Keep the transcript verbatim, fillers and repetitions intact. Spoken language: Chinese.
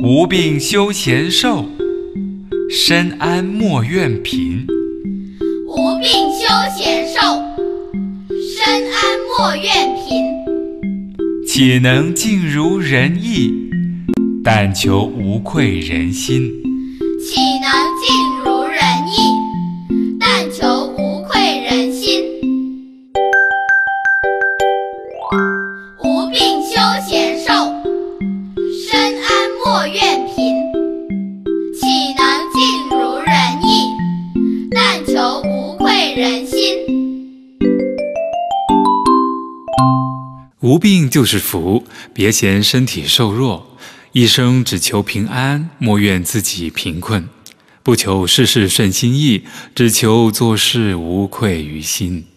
无病休闲寿，身安莫怨贫。 无病休闲寿，身安莫怨贫。 岂能尽如人意，但求无愧人心。 岂能尽如人意，但求无愧人心。无病休闲寿，身安莫怨贫。岂能尽如人意，但求无愧人心。 无病就是福，别嫌身体瘦弱，一生只求平安，莫怨自己贫困，不求事事顺心意，只求做事无愧于心。